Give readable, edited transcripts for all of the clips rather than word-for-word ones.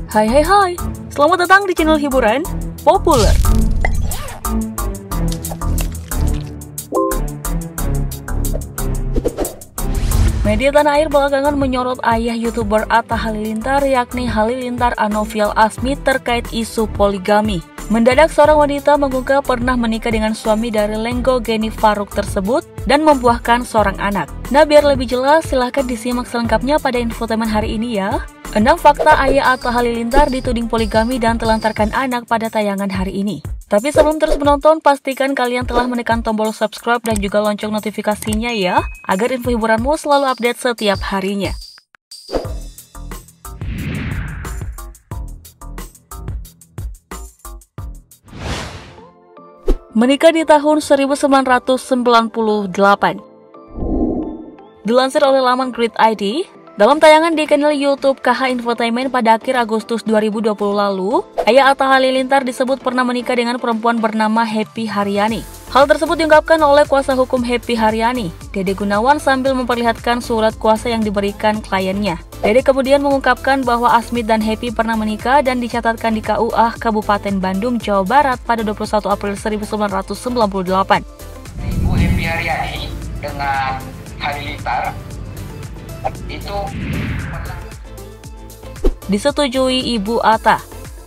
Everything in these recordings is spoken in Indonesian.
Hai hai hai, selamat datang di channel hiburan populer. Media tanah air belakangan menyorot ayah YouTuber Atta Halilintar yakni Halilintar Anovial Asmi terkait isu poligami. Mendadak seorang wanita mengungkap pernah menikah dengan suami dari Lenggo Geni Faruk tersebut dan membuahkan seorang anak. Nah, biar lebih jelas silahkan disimak selengkapnya pada infotainment hari ini ya. 6 fakta ayah Atta Halilintar dituding poligami dan telantarkan anak pada tayangan hari ini. Tapi sebelum terus menonton, pastikan kalian telah menekan tombol subscribe dan juga lonceng notifikasinya ya, agar info hiburanmu selalu update setiap harinya. Menikah di tahun 1998. Dilansir oleh laman Grid ID, dalam tayangan di kanal YouTube KH Infotainment pada akhir Agustus 2020 lalu, ayah Atta Halilintar disebut pernah menikah dengan perempuan bernama Happy Haryani. Hal tersebut diungkapkan oleh kuasa hukum Happy Haryani, Dede Gunawan, sambil memperlihatkan surat kuasa yang diberikan kliennya. Dede kemudian mengungkapkan bahwa Asmi dan Happy pernah menikah dan dicatatkan di KUA Kabupaten Bandung, Jawa Barat pada 21 April 1998. Ibu Happy Haryani dengan Halilintar itu disetujui Ibu Atta.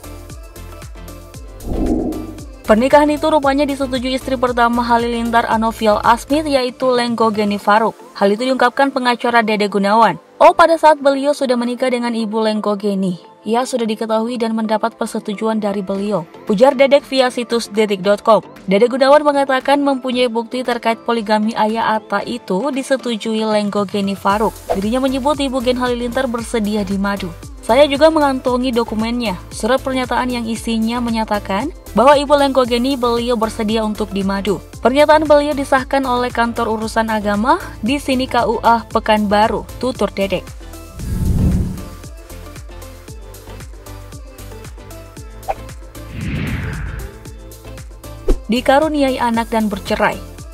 Pernikahan itu rupanya disetujui istri pertama Halilintar Anovial Asmi, yaitu Lenggo Geni Faruk. Hal itu diungkapkan pengacara Dede Gunawan. Pada saat beliau sudah menikah dengan Ibu Lenggo Geni, ia sudah diketahui dan mendapat persetujuan dari beliau, ujar Dedek via situs detik.com. Dede Gunawan mengatakan mempunyai bukti terkait poligami ayah Atta itu disetujui Lenggo Geni Faruk. Dirinya menyebut Ibu Gen Halilintar bersedia dimadu. Saya juga mengantongi dokumennya, surat pernyataan yang isinya menyatakan bahwa Ibu Lenggo Geni beliau bersedia untuk dimadu. Pernyataan beliau disahkan oleh Kantor Urusan Agama di sini KUA Pekanbaru, tutur Dedek. Dikaruniai anak dan bercerai.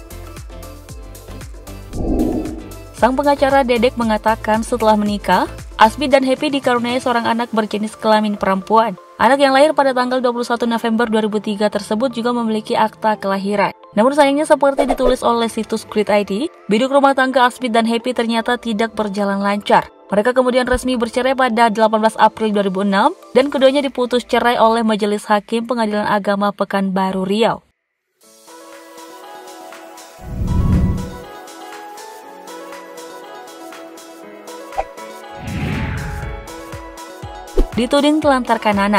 Sang pengacara Dedek mengatakan setelah menikah, Asmi dan Happy dikaruniai seorang anak berjenis kelamin perempuan. Anak yang lahir pada tanggal 21 November 2003 tersebut juga memiliki akta kelahiran. Namun sayangnya seperti ditulis oleh situs Grid ID, biduk rumah tangga Asmi dan Happy ternyata tidak berjalan lancar. Mereka kemudian resmi bercerai pada 18 April 2006 dan keduanya diputus cerai oleh Majelis Hakim Pengadilan Agama Pekanbaru Riau. Dituding telantarkan anak.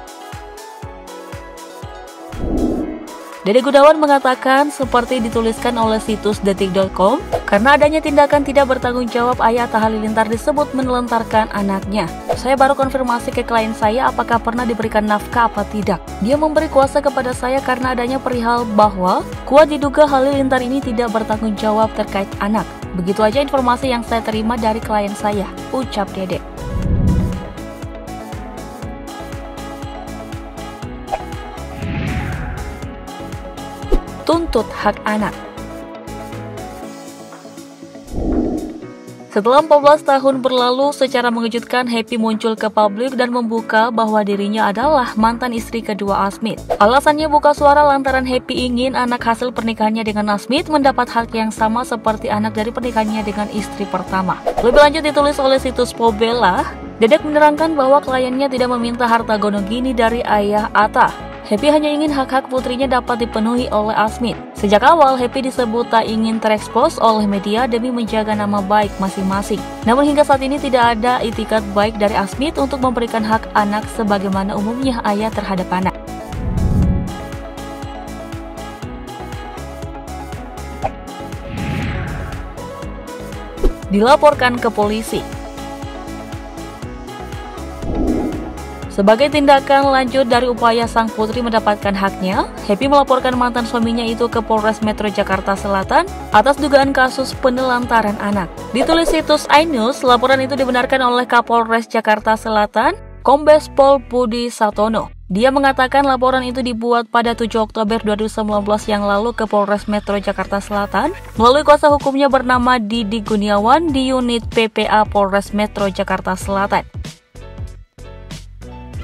Dede Gunawan mengatakan seperti dituliskan oleh situs detik.com, karena adanya tindakan tidak bertanggung jawab ayah Atta Halilintar disebut menelantarkan anaknya. Saya baru konfirmasi ke klien saya apakah pernah diberikan nafkah apa tidak. Dia memberi kuasa kepada saya karena adanya perihal bahwa kuat diduga Halilintar ini tidak bertanggung jawab terkait anak. Begitu aja informasi yang saya terima dari klien saya, ucap Dede. Tuntut hak anak. Setelah 14 tahun berlalu, secara mengejutkan Happy muncul ke publik dan membuka bahwa dirinya adalah mantan istri kedua Asmi. Alasannya buka suara lantaran Happy ingin anak hasil pernikahannya dengan Asmi mendapat hak yang sama seperti anak dari pernikahannya dengan istri pertama. Lebih lanjut ditulis oleh situs Pobella, Dedek menerangkan bahwa kliennya tidak meminta harta gonogini dari ayah Atta. Happy hanya ingin hak-hak putrinya dapat dipenuhi oleh Asmi. Sejak awal, Happy disebut tak ingin terekspos oleh media demi menjaga nama baik masing-masing. Namun hingga saat ini tidak ada itikat baik dari Asmi untuk memberikan hak anak sebagaimana umumnya ayah terhadap anak. Dilaporkan ke polisi. Sebagai tindakan lanjut dari upaya sang putri mendapatkan haknya, Happy melaporkan mantan suaminya itu ke Polres Metro Jakarta Selatan atas dugaan kasus penelantaran anak. Ditulis situs iNews, laporan itu dibenarkan oleh Kapolres Jakarta Selatan, Kombes Pol Budi Satono. Dia mengatakan laporan itu dibuat pada 7 Oktober 2019 yang lalu ke Polres Metro Jakarta Selatan melalui kuasa hukumnya bernama Didi Guniawan di unit PPA Polres Metro Jakarta Selatan.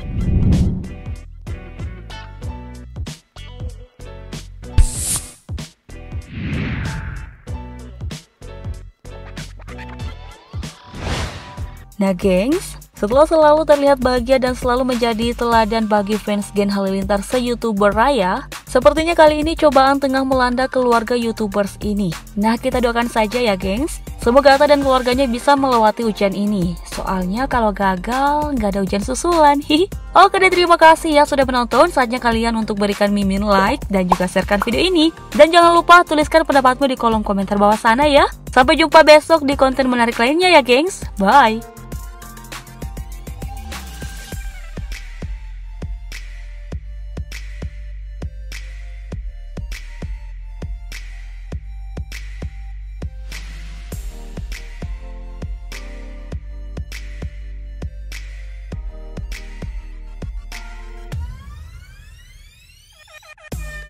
Nah gengs, setelah selalu terlihat bahagia dan selalu menjadi teladan bagi fans Gen Halilintar se-YouTuber Raya, sepertinya kali ini cobaan tengah melanda keluarga YouTubers ini. Nah kita doakan saja ya gengs, semoga Atta dan keluarganya bisa melewati ujian ini. Soalnya kalau gagal, nggak ada ujian susulan. Oke deh, terima kasih ya sudah menonton. Saatnya kalian untuk berikan mimin like dan juga sharekan video ini. Dan jangan lupa tuliskan pendapatmu di kolom komentar bawah sana ya. Sampai jumpa besok di konten menarik lainnya ya gengs. Bye.